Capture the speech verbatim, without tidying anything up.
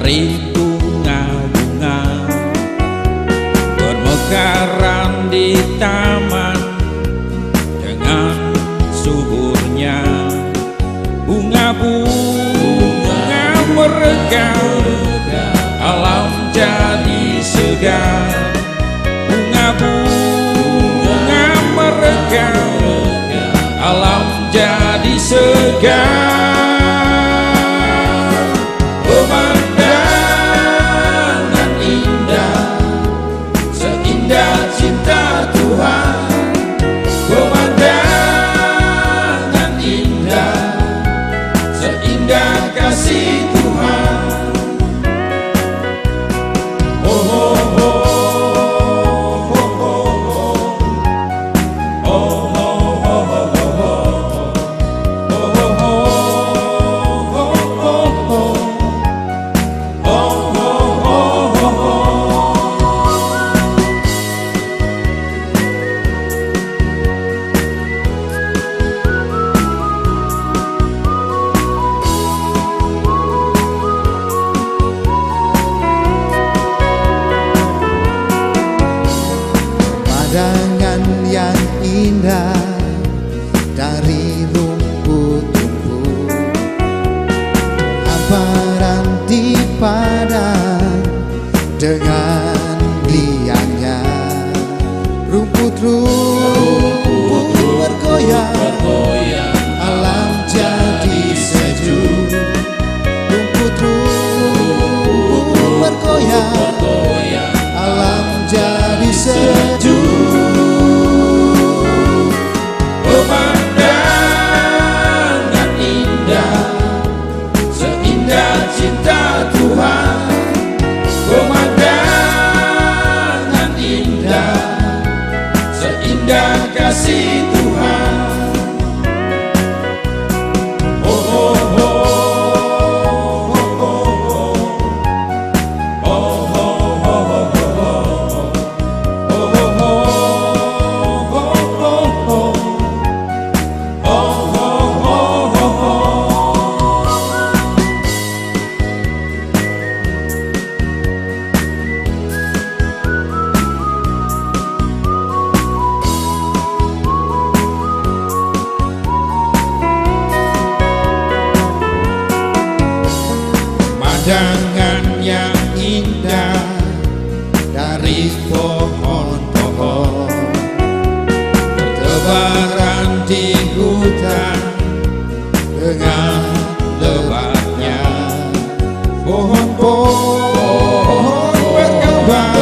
dari bunga-bunga bermekaran di taman dengan suburnya. Bunga-bunga meregang, alam jadi segar. Bunga-bunga meregang, alam jadi segar. Pemandangan indah, seindah cinta Tuhan. Pemandangan indah, seindah kasih Tuhan. Oh, oh, oh. Pandangan yang indah dari rumput tumbuh, hamparan di padang dengan liangnya. Rumput-rumput bergoyang, alam jadi sejuk. Rumput-rumput bergoyang, alam jadi sejuk. Pemandangan indah, seindah cinta Tuhan. Pemandangan indah, seindah kasih Tuhan. Oh, oh, oh. Pandangan yang indah dari pohon-pohon bertebaran di hutan dengan lebatnya. Pohon-pohon berkembang